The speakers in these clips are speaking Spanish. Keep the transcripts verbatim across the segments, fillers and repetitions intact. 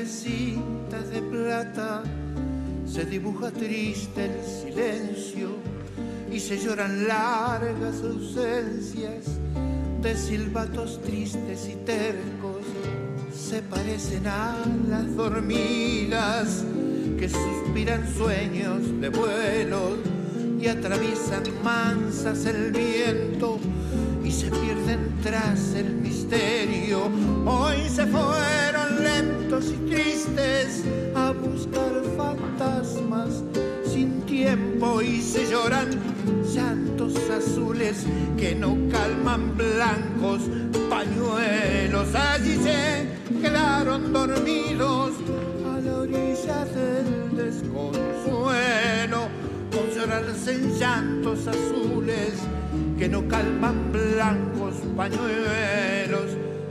entre cintas de plata se dibuja triste el silencio y se lloran largas ausencias de silbatos tristes y tercos. Se parecen a las dormidas que suspiran sueños de vuelo y atraviesan mansas el viento y se pierden tras el misterio. Hoy se fueron lentos y tristes a buscar fantasmas sin tiempo y se lloran llantos azules que no calman blancos pañuelos. Allí se quedaron dormidos a la orilla del desconsuelo, consolarse en llantos azules que no calman blancos pañuelos.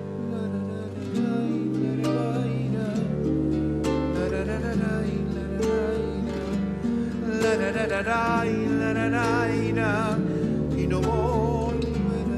Y no volverá.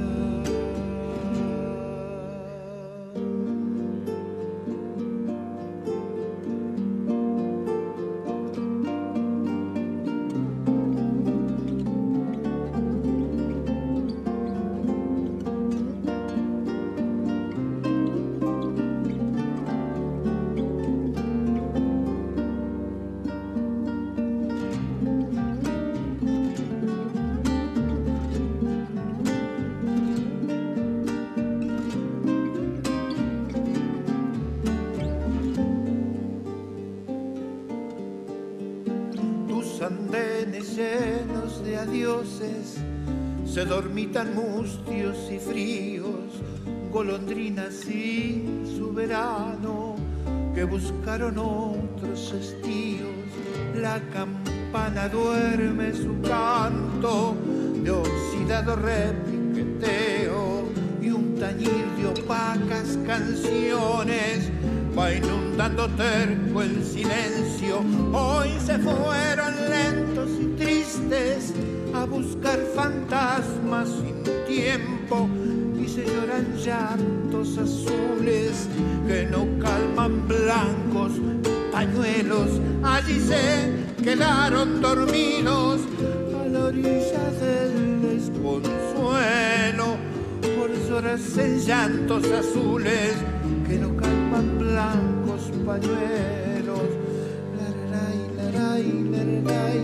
Andenes llenos de adioses se dormitan mustios y fríos, golondrinas sin su verano que buscaron otros estíos. La campana duerme su canto de oxidado repiqueteo y un tañir de opacas canciones va inundando terco el silencio. Hoy se fueron lentos y tristes a buscar fantasmas sin tiempo y se lloran llantos azules que no calman blancos pañuelos. Allí se quedaron dormidos a la orilla del desconsuelo por llorarse en llantos azules que no calman blancos pañuelos. Lararay, laray, lararay,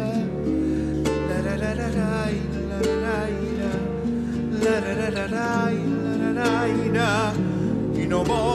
larararay, lararay, larararay, lararay, y no voy